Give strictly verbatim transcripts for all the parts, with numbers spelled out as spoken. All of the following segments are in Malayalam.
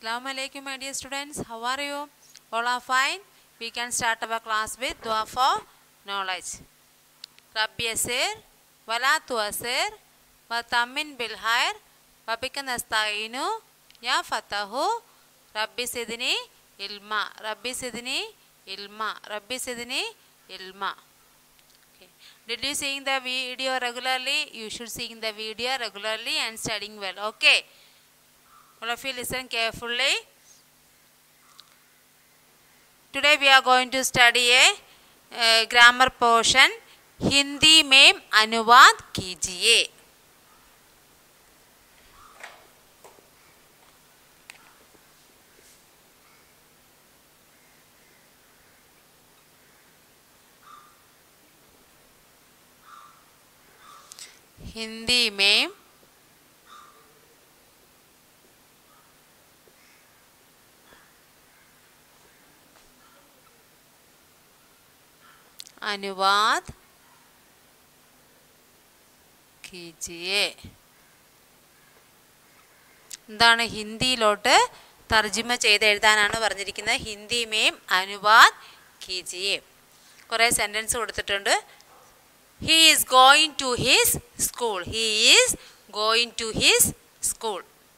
Assalamu alaikum, my dear students. How are you? All are fine. We can start our class with dua for knowledge. Rabbi Asir, Wala Tuasir, Watamin Bilhair, Wabika Nastainu, Ya Fatahu, Rabbi Sidini, Ilma, Rabbi Sidini, Ilma, Rabbi Sidini, Ilma. Okay. Did you sing the video regularly? You should sing the video regularly and studying well. Okay. All of you listen carefully. Today we are going to study a uh, grammar portion. Hindi में अनुवाद कीजिए. हिंदी में अनुवाद कीजिए. എന്താണ് ഹിന്ദിയിലോട്ട് തർജിമ ചെയ്ത് എഴുതാനാണ് പറഞ്ഞിരിക്കുന്നത്. ഹിന്ദി മേം അനുവാദ് കീജിയെ. കുറേ സെൻറ്റൻസ് കൊടുത്തിട്ടുണ്ട്. He is going to his school. He is going to his school.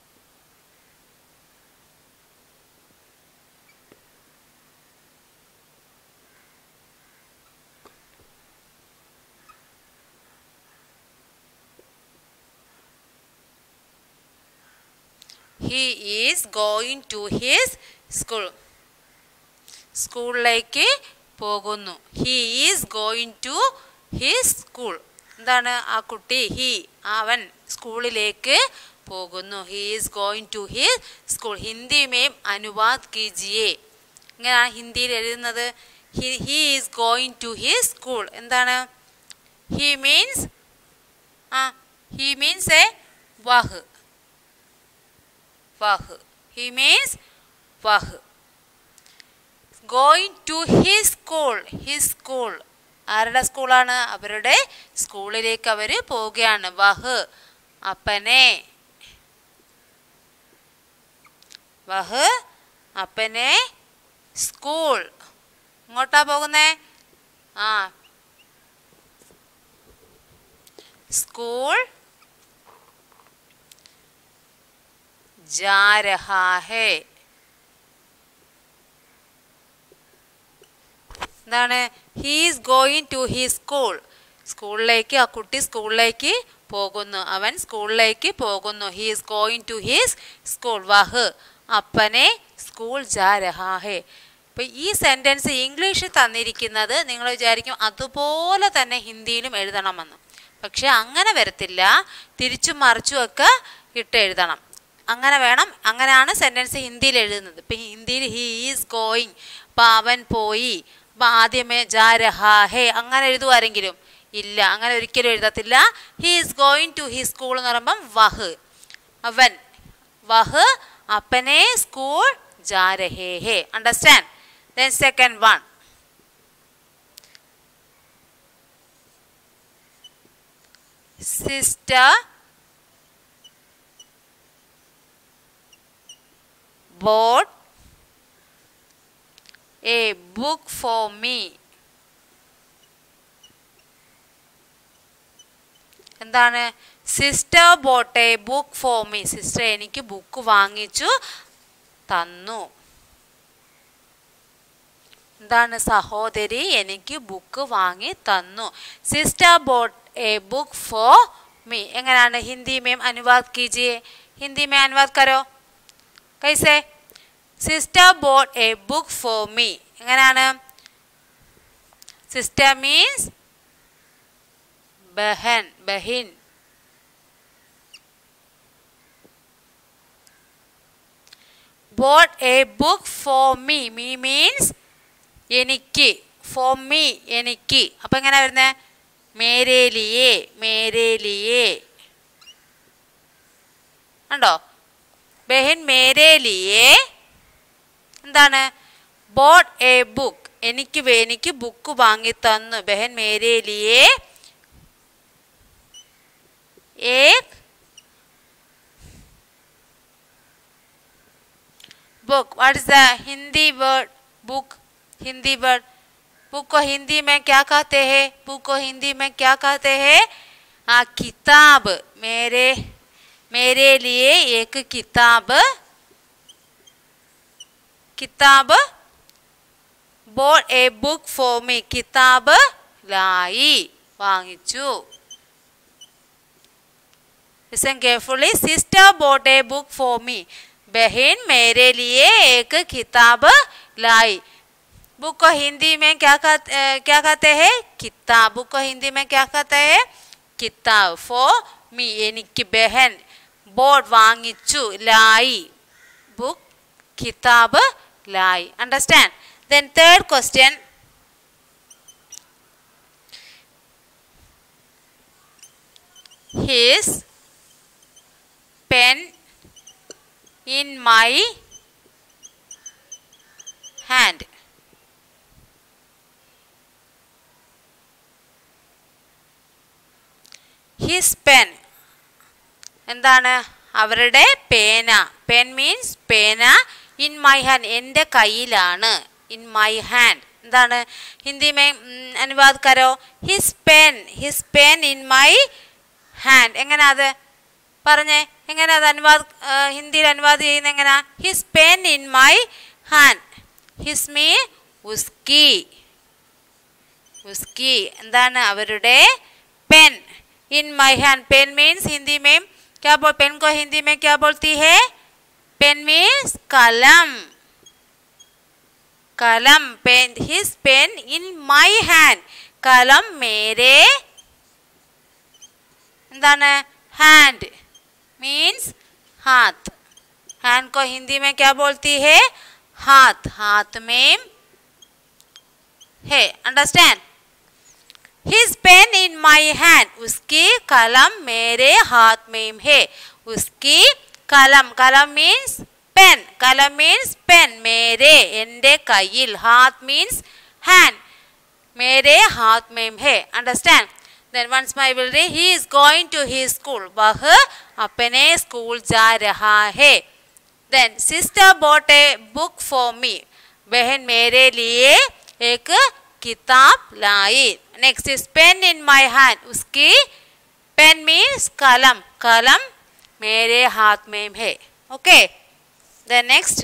He is going to his school. സ്കൂളിലേക്ക് പോകുന്നു. He is going to his school. എന്താണ് ആ കുട്ടി? ഹി അവൻ സ്കൂളിലേക്ക് പോകുന്നു. He is going to his school. Hindi മേം അനുവാദ് കീജിയെ. ഇങ്ങനെയാണ് ഹിന്ദിയിൽ എഴുതുന്നത്. He, he is going to his school. എന്താണ്? He means ആ he means a വഹ്. വഹ്. He means വഹ്. Going to his school. His school. ആരുടെ സ്കൂളാണ്? അവരുടെ സ്കൂളിലേക്ക് അവർ പോവുകയാണ്. വഹ് അപ്പനെ. വഹ് അപ്പനെ സ്കൂൾ. ഇങ്ങോട്ടാ പോകുന്നേ? ആ സ്കൂൾ जा रहा है. എന്താണ്? He is going to his school. സ്കൂളിലേക്ക് ആ കുട്ടി സ്കൂളിലേക്ക് പോകുന്നു. അവൻ സ്കൂളിലേക്ക് പോകുന്നു. He is going to his school. വഹ് അപ്പനെ സ്കൂൾ ജാ രഹാ ഹെ. ഇപ്പം ഈ സെൻറ്റൻസ് ഇംഗ്ലീഷിൽ തന്നിരിക്കുന്നത് നിങ്ങൾ വിചാരിക്കും അതുപോലെ തന്നെ ഹിന്ദിയിലും എഴുതണമെന്ന്. പക്ഷെ അങ്ങനെ വരത്തില്ല. തിരിച്ചും മറിച്ചും ഒക്കെ ഇട്ട് എഴുതണം. അങ്ങനെ വേണം. അങ്ങനെയാണ് സെൻറ്റൻസ് ഹിന്ദിയിൽ എഴുതുന്നത്. ഇപ്പം ഹിന്ദിയിൽ ഹി ഈസ് ഗോയിങ്, അപ്പം അവൻ പോയി. അപ്പം ആദ്യമേ ജാ രഹാ ഹേ അങ്ങനെ എഴുതുമാരെങ്കിലും? ഇല്ല, അങ്ങനെ ഒരിക്കലും എഴുതത്തില്ല. He is going to he school എന്ന് പറയുമ്പം വഹ് അവൻ. വഹ് അപ്പനെ സ്കൂൾ ജാ രഹേ ഹേ. Understand? Then second one. Sister bought a book for me. എന്താണ്? Sister bought a book for me. Sister എനിക്ക് ബുക്ക് വാങ്ങിച്ചു തന്നു. എന്താണ്? സഹോദരി എനിക്ക് ബുക്ക് വാങ്ങി തന്നു. Sister bought a book for me. എങ്ങനെയാണ്? ഹിന്ദി മേം അനുവാദ് കീജിയെ. ഹിന്ദി മേ അനുവാദ് കരോ. कैसे? Sister bought a book for me. എങ്ങനെയാണ്? സിസ്റ്റർ മീൻസ് ബഹൻ, ബഹിൻ. Bought a book for me. Me means എനിക്ക്. ഫോർ മീ എനിക്ക്. അപ്പം എങ്ങനെ വരുന്നത്? മേരേ ലിയേ, മേരേ ലിയേ. ഉണ്ടോ? ബഹൻ മേരേ ലിയേ എന്താണ്? Bought a book. എനിക്ക് എനിക്ക് ബുക്ക് വാങ്ങി തന്നു. ബഹൻ മേരേ ലിയേ एक book. What is the Hindi word book? Hindi word. Book को हिंदी में क्या कहते हैं? बुक को हिंदी में क्या कहते हैं? हाँ, किताब. मेरे मेरे लिए एक किताब किताब bought a book for me. किताब लाई, വാങ്ങിച്ചു. Listen carefully. Sister bought a book for me. बहन मेरे लिए एक किताब लाई. बुक को हिंदी में क्या कहते क्या कहते हैं? किताब. बुक को हिंदी में क्या कहते हैं? किताब. For me, എനിക്ക് ബഹൻ. bought വാങ്ങിച്ചു, लाई book, കിതാബ് लाई. Understand? Then third question. His pen in my hand. His pen എന്താണ്? അവരുടെ പേന. പെൻ മീൻസ് പേന. ഇൻ മൈ ഹാൻഡ്, എൻ്റെ കയ്യിലാണ്. ഇൻ മൈ ഹാൻഡ് എന്താണ്? ഹിന്ദി മേ അനുവാദ് കരോ. His pen. His pen in my hand. എങ്ങനെയാ അത് പറഞ്ഞേ? എങ്ങനെയാ അത് അനുവാദ് ഹിന്ദിയിൽ അനുവാദ് ചെയ്യുന്നത് എങ്ങനെയാ? His pen in my hand. His me ഉസ്കി. ഉസ്കി എന്താണ്? അവരുടെ pen. In my hand. Pen means Hindi में क्या बोल पेन को हिंदी में क्या बोलती है? पेन मीन्स कलम. कलम. Pen. His pen in my hand. कलम मेरे എന്താണ്? हैंड मीन्स हाथ. हैंड को हिंदी में क्या बोलती है? हाथ. हाथ में है. Understand? His pen in my hand. उसकी कलम मेरे हाथ में है. उसकी कलम. कलम means pen. कलम means pen. मेरे എൻ്റെ കയ്യിൽ. हाथ means hand. मेरे हाथ में है. Understand? Then once my will read. He is going to his school. वह अपने स्कूल जा रहा है. Then sister bought a book for me. बहन मेरे लिए एक किताब लाई. Next is pen in my hand. उसकी पेन मीन्स कलम. कलम मेरे हाथ में है. Okay. Then next.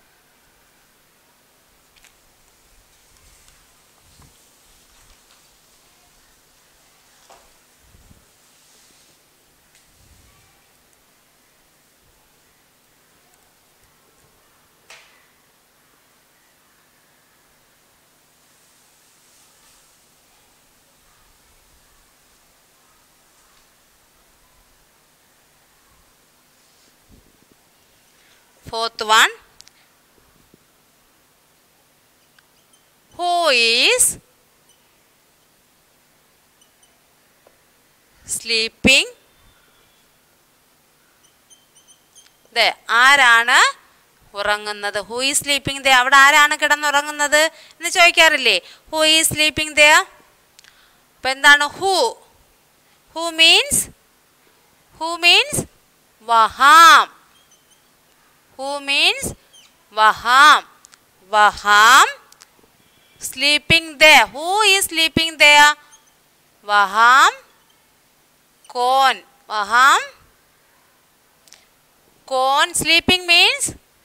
Fourth one. Who is sleeping there? ആരാണ് ഉറങ്ങുന്നത്? Who is sleeping there? അവിടെ ആരാണ് കിടന്നുറങ്ങുന്നത് എന്ന് ചോദിക്കാറില്ലേ? Who is sleeping there? അപ്പോൾ എന്താണ് who? Who means who means വഹാം. Who means Vaham. Vaham sleeping there. Who is sleeping there? Vaham Kon. Vaham Kon. Sleeping means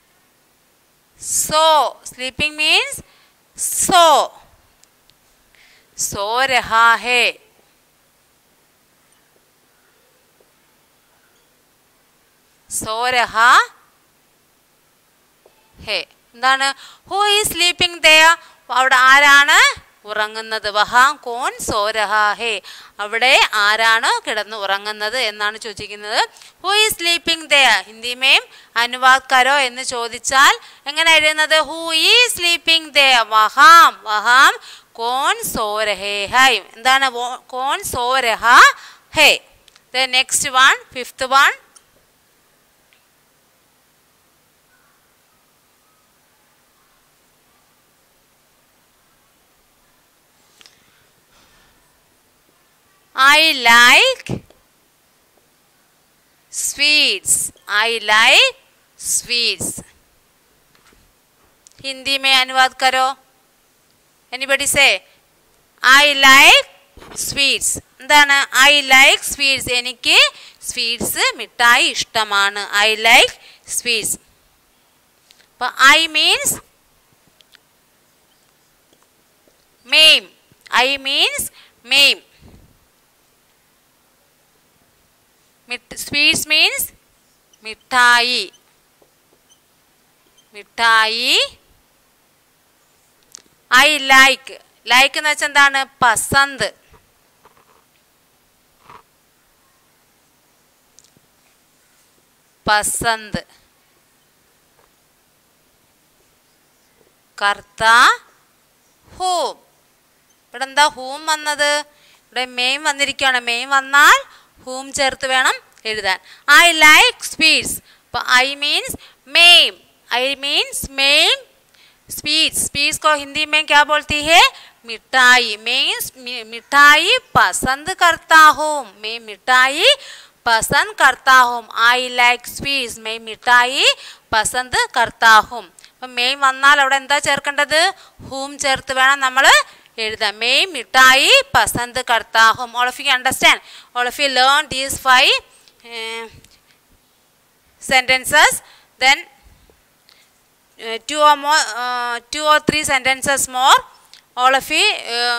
so. Sleeping means so. सो रहा है. सो रहा है. എന്താണ്? Who is sleeping there? അവിടെ ആരാണ് ഉറങ്ങുന്നത്? വഹാ കോൻ സോ രഹാ ഹേ. അവിടെ ആരാണ് കിടന്ന് ഉറങ്ങുന്നത് എന്നാണ് ചോദിക്കുന്നത്. Who is sleeping there? Hindi മേം അനുവാദ് കരോ എന്ന് ചോദിച്ചാൽ എങ്ങനെ എഴുതുന്നത്? Who is sleeping there? വഹാം. വഹാം കോൻ സോ രഹേ ഹൈ. എന്താണ്? കോൻ സോ രഹാ ഹേ. The next one, fifth one. I like sweets. I like sweets. Hindi में अनुवाद करो. Anybody say? I like sweets. എന്താണ്? I like sweets. എനിക്ക് സ്വീറ്റ്സ് മിഠായി ഇഷ്ടമാണ്. I like sweets. അപ്പോൾ I means meme. I means meme. Sweets means മിഠായി. മിഠായി. I like. ലൈക്ക് എന്ന് വെച്ചാൽ എന്താണ്? പസന്ത്. പസന്ത്. കർത്ത ഹൂം. ഇവിടെ എന്താ ഹൂം വന്നത്? ഇവിടെ മെയിൻ വന്നിരിക്കുകയാണ്. മെയിൻ വന്നാൽ ഹൂം ചേർത്ത് വേണം എഴുതാൻ. I like sweets. അപ്പോൾ ഐ മീൻസ് മെയിം. ഐ മീൻസ് മെയിം स्वीट्स. स्वीट्स को हिंदी में क्या बोलती है? मिठाई. मैं मिठाई पसंद करता हूँ. मैं मिठाई पसंद करता हूँ. I like sweets. मैं मिठाई पसंद करता हूँ. അപ്പം മെയിൻ വന്നാൽ അവിടെ എന്താ ചേർക്കേണ്ടത്? ഹൂം ചേർത്ത് വേണം നമ്മൾ എഴുതാൻ. മെയ് മിഠായി പസന്ത് കർത്താ ഹൂം. All of you understand? All of you learn these five sentences. Then Uh, two or more, uh, two or three sentences more. All of you uh,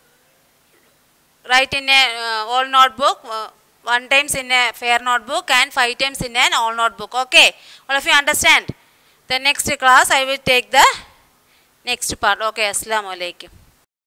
write in a uh, old notebook, uh, one times in a fair notebook and five times in an old notebook. Okay, all of you understand? The next class I will take the next part. Okay, Assalamu alaikum.